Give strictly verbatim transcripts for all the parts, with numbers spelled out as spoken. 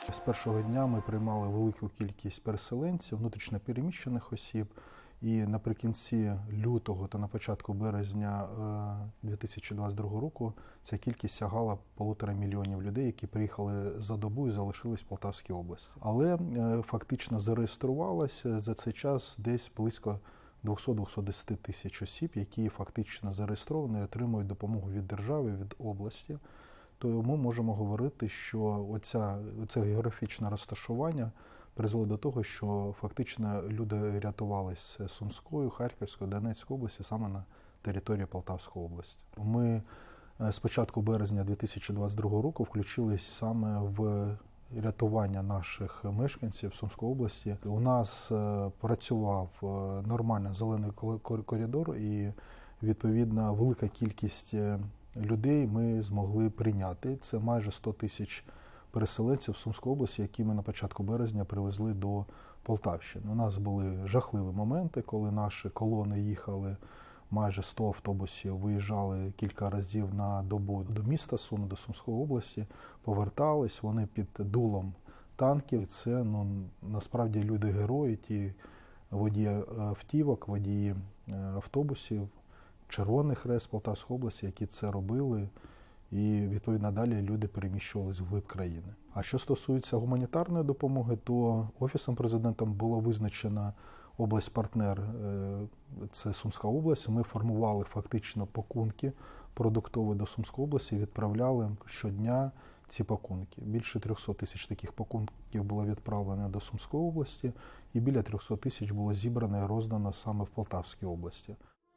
З першого дня ми приймали велику кількість переселенців, внутрішньо переміщених осіб. І наприкінці лютого та на початку березня дві тисячі двадцять другого року ця кількість сягала полутора мільйонів людей, які приїхали за добу і залишились в Полтавській області. Але фактично зареєструвалося за цей час десь близько двісті до двохсот десяти тисяч осіб, які фактично зареєстровані і отримують допомогу від держави, від області. То ми можемо говорити, що оця, оце географічне розташування призвело до того, що фактично люди рятувалися з Сумської, Харківської, Донецької області саме на території Полтавської області. Ми з початку березня дві тисячі двадцять другого року включились саме в рятування наших мешканців Сумської області. У нас працював нормальний зелений коридор і, відповідно, велика кількість людей ми змогли прийняти. Це майже сто тисяч переселенців Сумської області, які ми на початку березня привезли до Полтавщини. У нас були жахливі моменти, коли наші колони їхали, майже сто автобусів виїжджали кілька разів на добу до міста Суми, до Сумської області, повертались, вони під дулом танків. Це, ну, насправді люди-герої, ті водії автівок, водії автобусів, Червоний Хрест Полтавської області, які це робили. І, відповідно, далі люди переміщувалися вглиб країни. А що стосується гуманітарної допомоги, то Офісом Президента було визначена область-партнер, це Сумська область. Ми формували фактично пакунки продуктові до Сумської області і відправляли щодня ці пакунки. Більше трьохсот тисяч таких пакунків було відправлено до Сумської області, і біля трьохсот тисяч було зібрано і роздано саме в Полтавській області.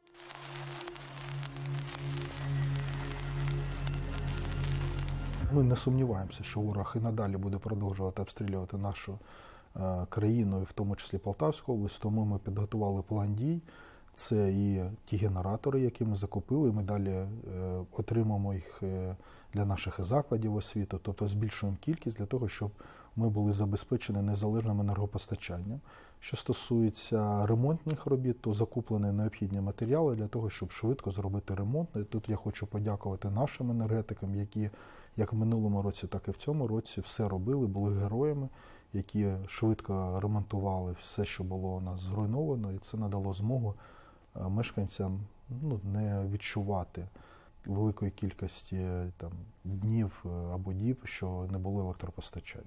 Ми не сумніваємося, що ворог і надалі буде продовжувати обстрілювати нашу е, країну, і в тому числі Полтавську область, тому ми підготували план дій. Це і ті генератори, які ми закупили, ми далі е, отримаємо їх е, для наших закладів освіти, тобто збільшуємо кількість для того, щоб ми були забезпечені незалежним енергопостачанням. Що стосується ремонтних робіт, то закуплені необхідні матеріали для того, щоб швидко зробити ремонт. І тут я хочу подякувати нашим енергетикам, які як в минулому році, так і в цьому році все робили, були героями, які швидко ремонтували все, що було у нас зруйновано, і це надало змогу мешканцям, ну, не відчувати великої кількості там днів або діб, що не було електропостачання.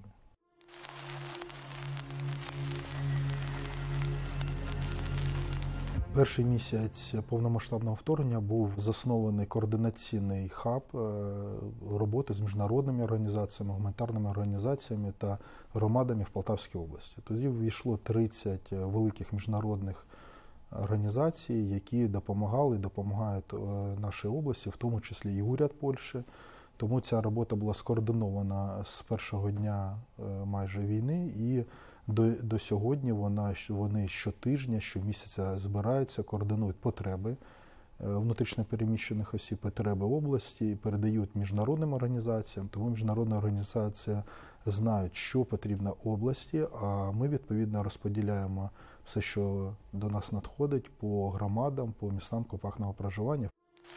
Перший місяць повномасштабного вторгнення був заснований координаційний хаб роботи з міжнародними організаціями, гуманітарними організаціями та громадами в Полтавській області. Тоді ввійшло тридцять великих міжнародних організацій, які допомагали, допомагають нашій області, в тому числі і уряд Польщі. Тому ця робота була скоординована з першого дня майже війни, і до, до сьогодні вона, вони щотижня, щомісяця збираються, координують потреби внутрішньопереміщених осіб, потреби області, і передають міжнародним організаціям. Тому міжнародна організація знають, що потрібно області, а ми, відповідно, розподіляємо все, що до нас надходить, по громадам, по містам компактного проживання.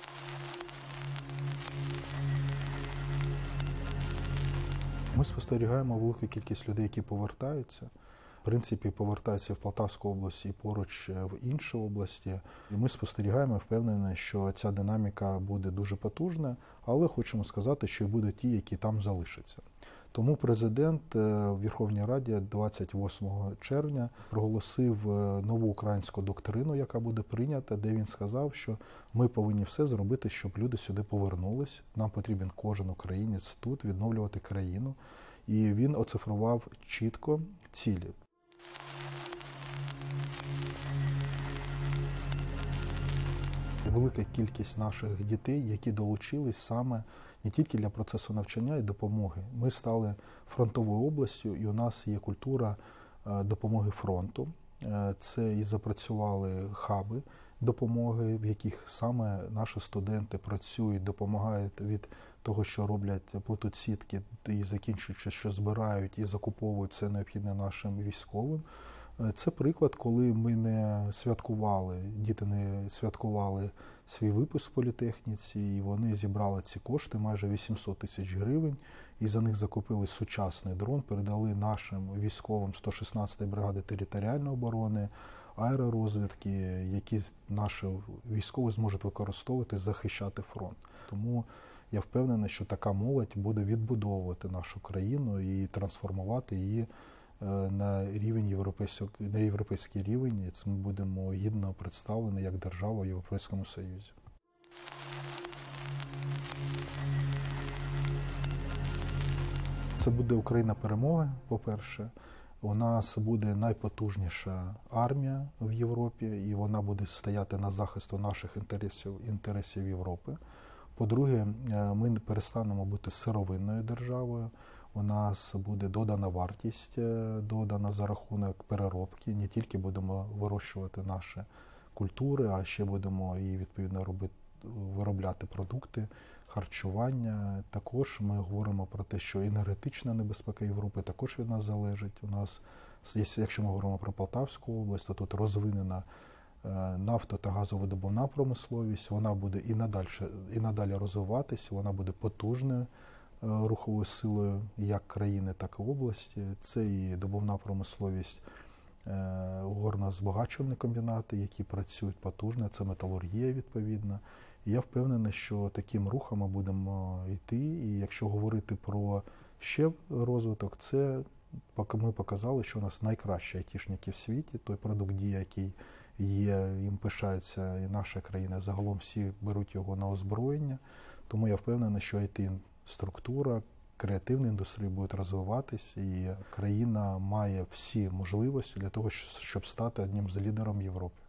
Ми спостерігаємо велику кількість людей, які повертаються. В принципі, повертаються в Полтавську область і поруч в інші області. І ми спостерігаємо, впевнені, що ця динаміка буде дуже потужна, але хочемо сказати, що і будуть ті, які там залишаться. Тому президент в Верховній Раді двадцять восьмого червня проголосив нову українську доктрину, яка буде прийнята, де він сказав, що ми повинні все зробити, щоб люди сюди повернулись. Нам потрібен кожен українець тут відновлювати країну. І він оцифрував чітко цілі. Велика кількість наших дітей, які долучились саме не тільки для процесу навчання і допомоги. Ми стали фронтовою областю, і у нас є культура допомоги фронту. Це і запрацювали хаби допомоги, в яких саме наші студенти працюють, допомагають від того, що роблять, плетуть сітки, і закінчуючи, що збирають і закуповують це необхідне нашим військовим. Це приклад, коли ми не святкували, діти не святкували свій випуск в політехніці, і вони зібрали ці кошти, майже вісімсот тисяч гривень, і за них закупили сучасний дрон, передали нашим військовим сто шістнадцятої бригади територіальної оборони, аеророзвідки, які наші військові зможуть використовувати, захищати фронт. Тому я впевнений, що така молодь буде відбудовувати нашу країну і трансформувати її на рівень європейський, на європейський рівень, і це ми будемо гідно представлені як держава в Європейському Союзі. Це буде Україна перемоги, по-перше. У нас буде найпотужніша армія в Європі, і вона буде стояти на захисту наших інтересів, інтересів Європи. По-друге, ми перестанемо бути сировинною державою. У нас буде додана вартість, додана за рахунок переробки. Не тільки будемо вирощувати наші культури, а ще будемо і відповідно робити, виробляти продукти, харчування. Також ми говоримо про те, що енергетична небезпека Європи також від нас залежить. У нас, якщо ми говоримо про Полтавську область, то тут розвинена нафто- та газовидобувна промисловість. Вона буде і надалі, і надалі розвиватися, вона буде потужною руховою силою як країни, так і області. Це і добувна промисловість, горно-збагачувальні комбінати, які працюють потужно, це металургія відповідна. І я впевнений, що таким рухом ми будемо йти. І якщо говорити про ще розвиток, це ми показали, що у нас найкращі айтішники в світі, той продукт дії, який є, їм пишаються і наша країна, загалом всі беруть його на озброєння. Тому я впевнений, що ай ті-структура, креативна індустрія будуть розвиватися, і країна має всі можливості для того, щоб стати одним з лідерів Європи.